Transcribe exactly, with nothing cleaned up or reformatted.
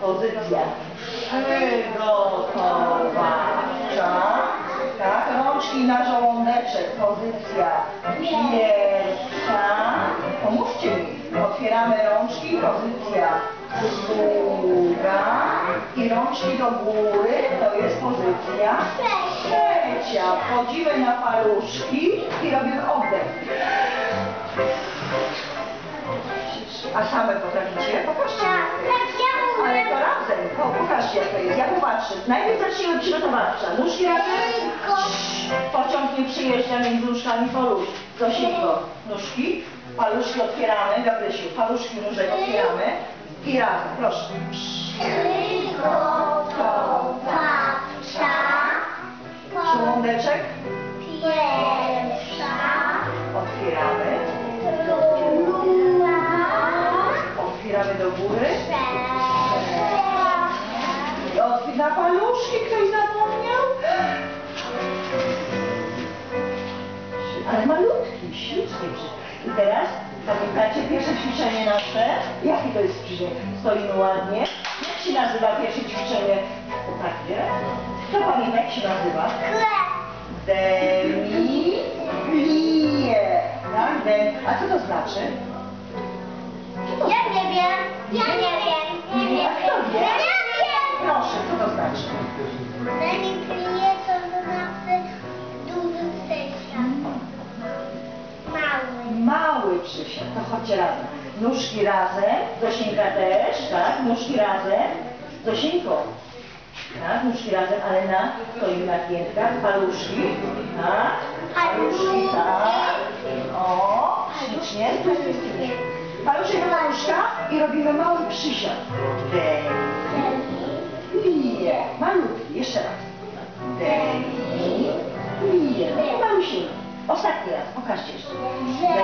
Pozycja przygotowawcza. Tak, rączki na żołądeczek. Pozycja pierwsza. Pomóżcie mi. Otwieramy rączki. Pozycja druga. I rączki do góry. To jest pozycja trzecia. Wchodzimy na paluszki i robimy oddech. A same potraficie? Pokażcie. Ale to razem. Po, pokażcie, jak to jest. Ja popatrzę. Najpierw zacznijmy przygotowawcza. Nóżki razem. Pociąg nie przyjeżdża między nóżkami palusz. Zosieńko. Nóżki. Paluszki otwieramy. Gabrysiu. Paluszki nóżek otwieramy. I razem. Proszę. Przygotowawcza. Żołądeczek. Pierwsza. Otwieramy. Druga. Otwieramy do góry. Trzecia. I otwieramy na paluszki. Ktoś zapomniał? Ale malutki, ślicznie. I teraz pamiętacie pierwsze ćwiczenie nasze? Jakie to jest ćwiczenie? Stoimy ładnie. Jak się nazywa pierwsze ćwiczenie? O takie. Kto pamięta, jak się nazywa? Demi plie. Tak? Dem. A co to znaczy? Co to Ja nie wiem. Ja nie wiem. Ja nie A kto wiem. wie? Ja nie wiem. Proszę, co to znaczy? Demi plie to znaczy duży przysiad. Mały. Mały przysiad. To chodźcie razem. Nóżki razem. Zosieńka też, tak? Nóżki razem. Zosieńko. Tak, nóżki razem, ale na, stoimy na piętkach, paluszki, tak, paluszki, tak, o, ślicznie, paluszek na paluszka i robimy mały przysiad, demi, plie, malutki, jeszcze raz, demi, plie, malusieńki, ostatni raz, pokażcie jeszcze,